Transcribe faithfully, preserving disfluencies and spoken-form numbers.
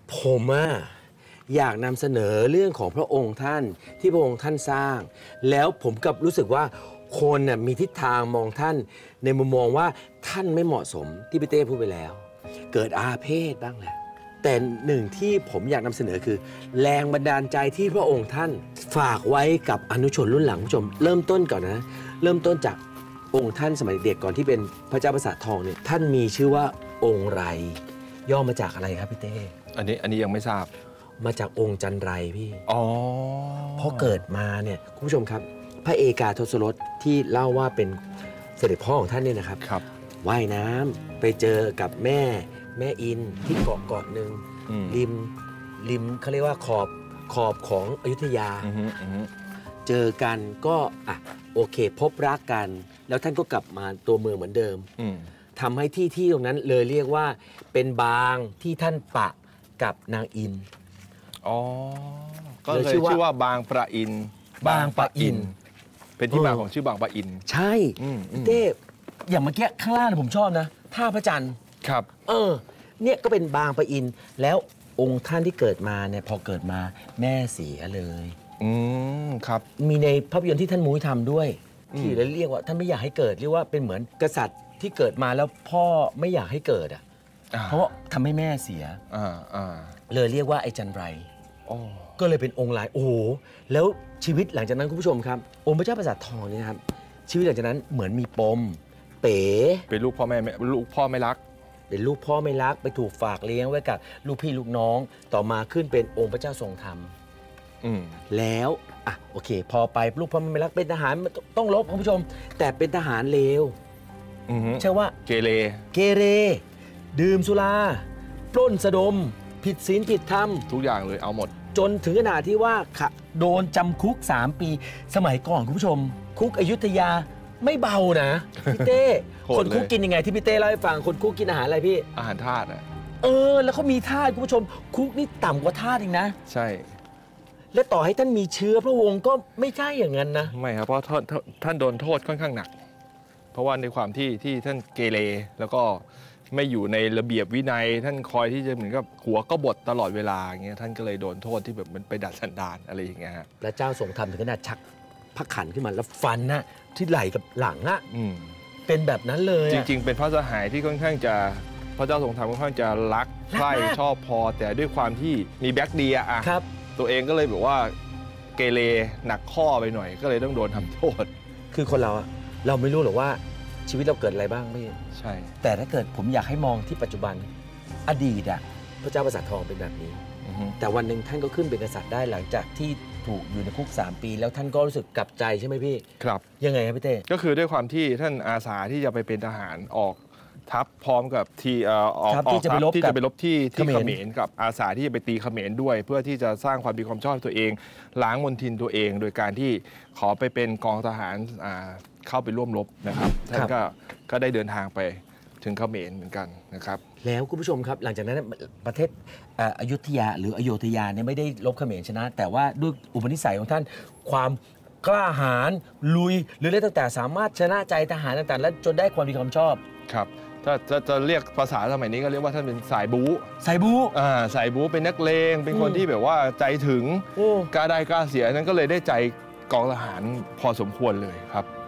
ผมอะอยากนำเสนอเรื่องของพระองค์ท่านที่พระองค์ท่านสร้าง แล้วผมกับรู้สึกว่าคนน่ะมีทิศทางมองท่านในมุมมองว่าท่านไม่เหมาะสมที่พี่เต้พูดไปแล้ว เกิดอาเพศบ้างแหละแต่หนึ่งที่ผมอยากนำเสนอคือ แรงบันดาลใจที่พระองค์ท่านฝากไว้กับอนุชนรุ่นหลังผู้ชมเริ่มต้นก่อนนะเริ่มต้นจากองค์ท่านสมัยเด็กก่อนที่เป็นพระเจ้าปราสาททองเนี่ยท่านมีชื่อว่าองค์ไรย่อมาจากอะไรครับพี่เต้อันนี้อันนี้ยังไม่ทราบมาจากองค์จันไรพี่อ๋อพอเกิดมาเนี่ยคุณผู้ชมครับพระเอกาทศรถที่เล่าว่าเป็นเสด็จพ่อของท่านเนี่ยนะครับครับว่ายน้ำไปเจอกับแม่แม่อินที่เกาะเกาะหนึ่งริมริมเขาเรียกว่าขอบขอบของอยุธยาเจอกันก็อ่ะโอเคพบรักกันแล้วท่านก็กลับมาตัวเมืองเหมือนเดิมทำให้ที่ที่ตรงนั้นเลยเรียกว่าเป็นบางที่ท่านปะกับนางอินอ๋อก็เลยชื่อว่าบางปะอินบางปะอินเป็นที่มาของชื่อบางปะอินใช่เต้อย่างเมื่อกี้ข้างล่างผมชอบนะท่าพระจันทร์ครับเออเนี่ยก็เป็นบางปะอินแล้วองค์ท่านที่เกิดมาเนี่ยพอเกิดมาแม่เสียเลยอืมครับมีในภาพยนตร์ที่ท่านมุ้ยทำด้วยที่เรียกว่าท่านไม่อยากให้เกิดเรียกว่าเป็นเหมือนกษัตริย์ที่เกิดมาแล้วพ่อไม่อยากให้เกิดอ่ะเพราะทำให้แม่เสียเลยเรียกว่าไอ้จันไรก็เลยเป็นองค์ลายโอ้โหแล้วชีวิตหลังจากนั้นคุณผู้ชมครับองค์พระเจ้าปราสาททองเนี่ยครับชีวิตหลังจากนั้นเหมือนมีปมเป๋เป็นลูกพ่อแม่ลูกพ่อไม่รักเป็นลูกพ่อไม่รักไปถูกฝากเลี้ยงไว้กับลูกพี่ลูกน้องต่อมาขึ้นเป็นองค์พระเจ้าทรงธรรมแล้วอ่ะโอเคพอไปลูกพ่อไม่รักเป็นทหารต้องรบคุณผู้ชมแต่เป็นทหารเลวใช่ว่าเกเรเกเรดื่มสุราปล้นสะดมผิดศีลผิดธรรมทุกอย่างเลยเอาหมดจนถึงขนาดที่ว่าโดนจำคุกสามปีสมัยก่อนคุณผู้ชมคุกอยุธยาไม่เบานะพี่เต้คนคุกกินยังไงที่พี่เต้เล่าให้ฟังคนคุกกินอาหารอะไรพี่อาหารทาสอ่ะเออแล้วเขามีทาสคุณผู้ชมคุกนี่ต่ำกว่าทาสเองนะใช่และต่อให้ท่านมีเชื้อพระวงศ์ก็ไม่ใช่อย่างนั้นนะไม่ครับเพราะท่านท่านโดนโทษค่อนข้างหนักเพราะว่าในความที่ที่ท่านเกเรแล้วก็ไม่อยู่ในระเบียบวินัยท่านคอยที่จะเหมือนกับหัวก็บดตลอดเวลาอย่างเงี้ยท่านก็เลยโดนโทษที่แบบมันไปดัดสันดานอะไรอย่างเงี้ยฮะพระเจ้าทรงทำถึงขนาดชักพระขันขึ้นมาแล้วฟันนะที่ไหล่กับหลังอะเป็นแบบนั้นเลยจริงๆเป็นพระสหายที่ค่อนข้างจะพระเจ้าทรงธรรมค่อนข้างจะรักใคร่ชอบพอแต่ด้วยความที่มีแบ็คดีอะตัวเองก็เลยแบบว่าเกเรหนักข้อไปหน่อยก็เลยต้องโดนทำโทษคือคนเราอะเราไม่รู้หรอกว่าชีวิตเราเกิดอะไรบ้างไม่ใช่แต่ถ้าเกิดผมอยากให้มองที่ปัจจุบันอดีตอะพระเจ้าปราสาททองเป็นแบบนี้แต่วันหนึ่งท่านก็ขึ้นเป็นกษัตริย์ได้หลังจากที่ถูกอยู่ในคุกสามปีแล้วท่านก็รู้สึกกลับใจใช่ไหมพี่ครับยังไงครับพี่เต้ก็คือด้วยความที่ท่านอาสาที่จะไปเป็นทหารออกทัพพร้อมกับที่ออกออกที่จะไปรบที่จะไปรบที่ที่เขมรกับอาสาที่จะไปตีเขมรด้วยเพื่อที่จะสร้างความดีความชอบตัวเองล้างมลทินตัวเองโดยการที่ขอไปเป็นกองทหารเข้าไปร่วมรบนะครับท่านก็ก็ได้เดินทางไปถึงเขมรเหมือนกันนะครับแล้วคุณผู้ชมครับหลังจากนั้นประเทศอยุธยาหรืออโยธยาเนี่ยไม่ได้รบเขมรชนะแต่ว่าด้วยอุปนิสัยของท่านความกล้าหาญลุยหรืออะไรต่างๆสามารถชนะใจทหารต่างๆและจนได้ความดีความชอบครับถ้าจะจะเรียกภาษาสมัยนี้ก็เรียกว่าท่านเป็นสายบู๊สายบู๊อ่าสายบู๊เป็นนักเลงเป็นคนที่แบบว่าใจถึงกล้าได้กล้าเสียนั้นก็เลยได้ใจกองทหารพอสมควรเลยครับ